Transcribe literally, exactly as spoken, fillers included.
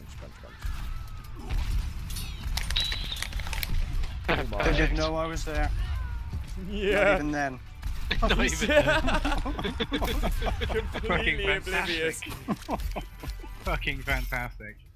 crunch, crunch, crunch. They didn't know I was there. Yeah. Not even then. Not even then. Completely oblivious. Fucking fantastic.